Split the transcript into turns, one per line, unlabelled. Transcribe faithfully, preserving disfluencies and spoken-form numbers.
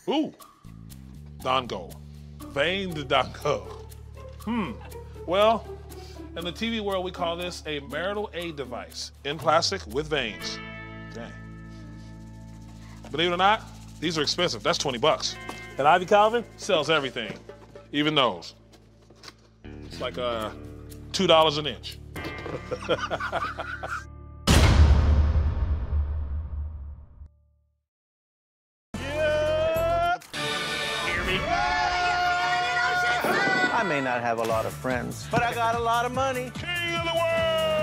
Ooh, dongo, veined dongo. Hmm, well, in the T V world, we call this a marital aid device in plastic with veins. Dang. Believe it or not, these are expensive. That's twenty bucks. And Ivy Calvin sells everything, even those. It's like uh, two dollars an inch. Yeah. Hear me?
I may not have a lot of friends, but I got a lot of money.
King of the world!